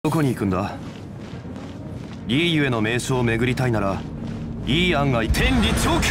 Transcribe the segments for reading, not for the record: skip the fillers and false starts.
どこに行くんだ。いいゆえの名所を巡りたいならいい案外天理チョーク。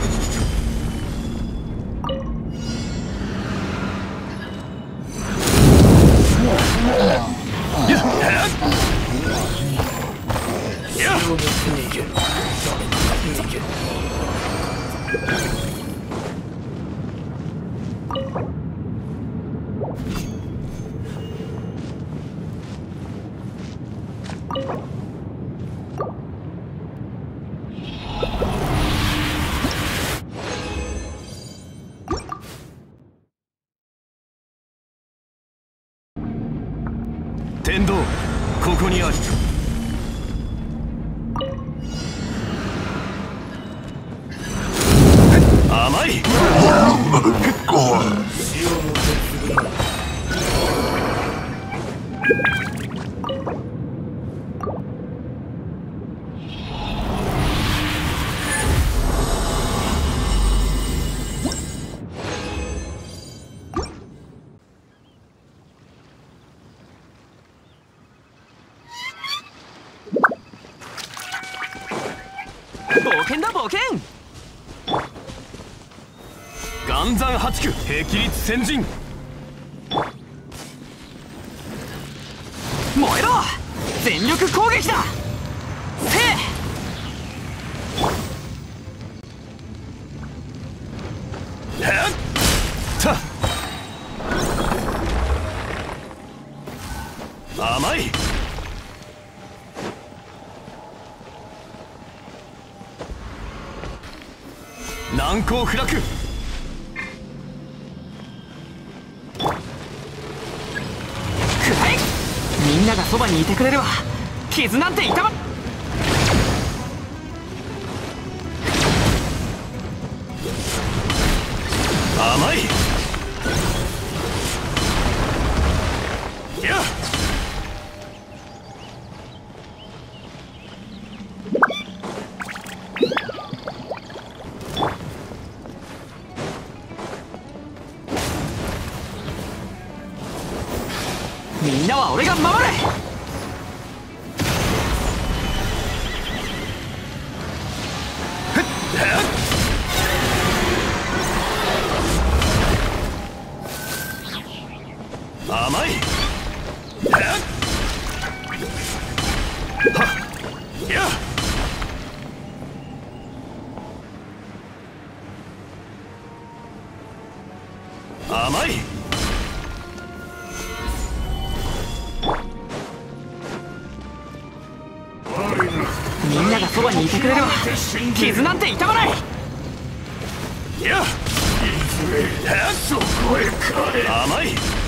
天道、ここにあり。甘い。 冒険だ冒険。 岩山八九霹靂先陣。 燃えろ、全力攻撃だ。せえ。 はっ甘い。難攻不落。 みんながそばにいてくれるわ。傷なんて痛ま。 甘い。やっみんなは俺が守れ。 甘い。やっ甘い。 みんながそばにいてくれるわ。傷なんて痛まない。 やっそこへ帰れ。甘い。